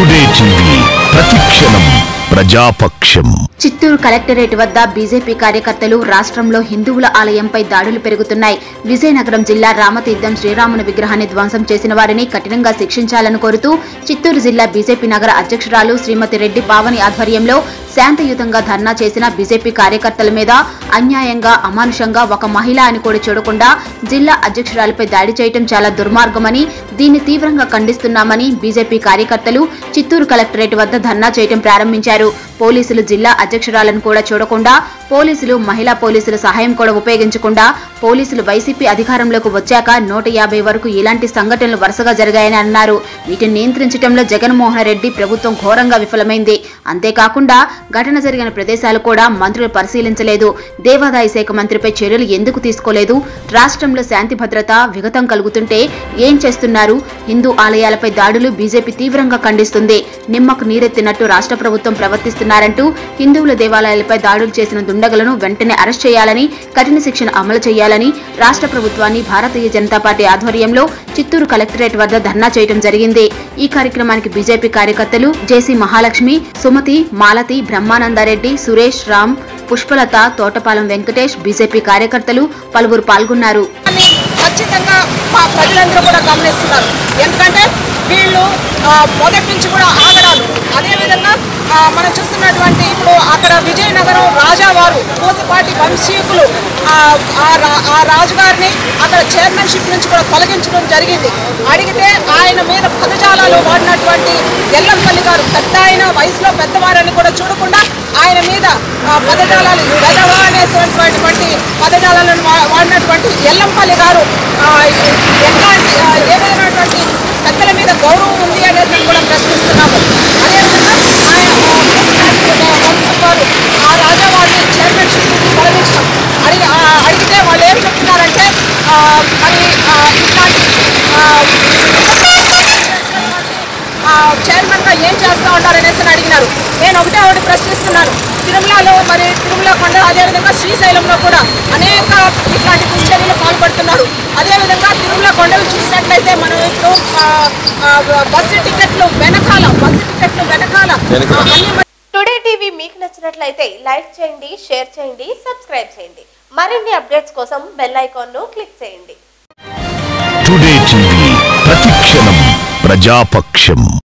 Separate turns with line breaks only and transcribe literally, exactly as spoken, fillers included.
Today TV ప్రతిక్షణం ప్రజాపక్షం.
Chittoor collectorate వద్ద బీజేపీ కార్యకర్తలు రాష్ట్రంలో హిందువుల ఆలయంపై దాడులు పెరుగుతున్నాయి. విజయనగరం జిల్లా రామతీర్థం శ్రీరాముని విగ్రహాన్ని ధ్వంసం చేసిన వారిని కఠినంగా శిక్షించాలని కోరుతూ చిత్తూరు జిల్లా బీజేపీ నగర అధ్యక్షురాలు శ్రీమతి రెడ్డి పావని ఆధ్వర్యంలో శాంతియుతంగా ధర్నా చేసిన బీజేపీ కార్యకర్తల మీద అన్యాయంగా అమానుషంగా ఒక మహిళ అని కూడా చూడకుండా జిల్లా అధ్యక్షురాలపై దాడి చేయడం చాలా దుర్మార్గమని, దీన్ని తీవ్రంగా ఖండిస్తున్నామని బీజేపీ కార్యకర్తలు చిత్తూరు కలెక్టరేట్ వద్ద ధర్నా చేయడం ప్రారంభించారు. పోలీసులు జిల్లా అధ్యక్షురాలను కూడా చూడకుండా, పోలీసులు మహిళా పోలీసుల సహాయం కూడా ఉపయోగించకుండా, పోలీసులు వైసీపీ అధికారంలోకి వచ్చాక నూట యాభై వరకు ఇలాంటి సంఘటనలు వరుసగా జరిగాయని అన్నారు. వీటిని నియంత్రించడంలో జగన్మోహన్ రెడ్డి ప్రభుత్వం ఘోరంగా విఫలమైంది. అంతేకాకుండా ఘటన జరిగిన ప్రదేశాలు కూడా మంత్రులు పరిశీలించలేదు. దేవాదాయ శాఖ మంత్రిపై చర్యలు ఎందుకు తీసుకోలేదు? రాష్ట్రంలో శాంతి భద్రత విఘాతం కలుగుతుంటే ఏం చేస్తున్నారు? హిందూ ఆలయాలపై దాడులు బీజేపీ తీవ్రంగా ఖండిస్తుంది. నిమ్మకు నీరెత్తినట్టు రాష్ట్ర ప్రభుత్వం ప్రవర్తిస్తున్నారంటూ హిందువుల దేవాలయాలపై దాడులు చేసిన దుండగులను వెంటనే అరెస్ట్ చేయాలని, కఠిన శిక్షణ అమలు చేయాలని రాష్ట్ర ప్రభుత్వాన్ని భారతీయ జనతా పార్టీ ఆధ్వర్యంలో చిత్తూరు కలెక్టరేట్ వద్ద ధర్నా చేయడం జరిగింది. ఈ కార్యక్రమానికి బీజేపీ కార్యకర్తలు జేసీ మహాలక్ష్మి, సుమతి, మాలతి, బ్రహ్మానందరెడ్డి, సురేష్, రామ్, పుష్పలత, తోటపాలెం వెంకటేష్, బీజేపీ కార్యకర్తలు పలువురు పాల్గొన్నారు.
ఖచ్చితంగా మా ప్రజలందరూ కూడా గమనిస్తున్నారు. ఎందుకంటే వీళ్ళు మొదటి నుంచి కూడా ఆగడాలు, అదేవిధంగా మనం చూస్తున్నటువంటి ఇప్పుడు అక్కడ విజయనగరం రాజావారు పూసపాటి వంశీకులు ఆ రాజుగారిని అక్కడ చైర్మన్షిప్ నుంచి కూడా తొలగించడం జరిగింది. అడిగితే ఆయన మీద పదజాలాలు వాడినటువంటి ఎల్లంపల్లి గారు, పెద్ద ఆయన వయసులో పెద్దవారని కూడా చూడకుండా ఆయన మీద పదజాలాలు గదవా అనేటువంటి పదజాలను వాడినటువంటి ఎల్లంపల్లి గారు ఎట్లాంటి ఏ విధమైనటువంటి పెద్దల మీద గౌరవం ఉంది అనేది కూడా ప్రశ్నిస్తున్నాము. అదేవిధంగా ఆయన వారు ఆ రాజావారిని చైర్మన్షిప్ తొలగించడం అడిగి అడిగితే వాళ్ళు ఏం చెప్తున్నారంటే మరి ఇట్లాంటి చైర్మన్గా ఏం చేస్తూ ఉంటారనేసి అడిగినారు. నేను ఒకటే ఒకటి ప్రశ్నిస్తున్నాను. తిరుమలలో మరి తిరుమల కొండ, అదేవిధంగా శ్రీశైలంలో కూడా అనేక ఇట్లాంటి దుశ్చర్యలు పాల్పడుతున్నారు. అదేవిధంగా తిరుమల కొండలు చూసినట్లయితే మనం ఇప్పుడు బస్సు టికెట్లు వెనకాల బస్సు టికెట్లు వెనకాల అన్ని.
టుడే టీవీ మీకు నచ్చినట్లయితే లైక్ చేయండి, షేర్ చేయండి, సబ్స్క్రైబ్ చేయండి. మరిన్ని అప్డేట్స్ కోసం బెల్ ఐకాన్ ను క్లిక్ చేయండి.
టుడే టీవీ ప్రతిక్షణం ప్రజాపక్షం.